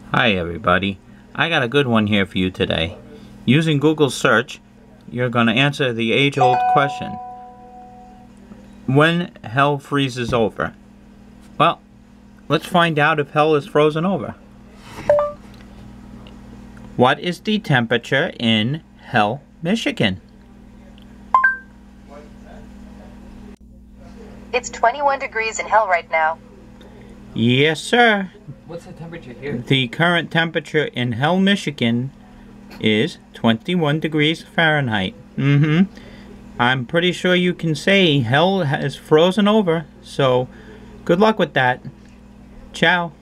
Hi everybody, I got a good one here for you today. Using Google search, you're going to answer the age-old question. When hell freezes over? Well, let's find out if hell is frozen over. What is the temperature in Hell, Michigan? It's 21 degrees in Hell right now. Yes, sir. What's the temperature here? The current temperature in Hell, Michigan is 21 degrees Fahrenheit. I'm pretty sure you can say hell has frozen over, so good luck with that. Ciao.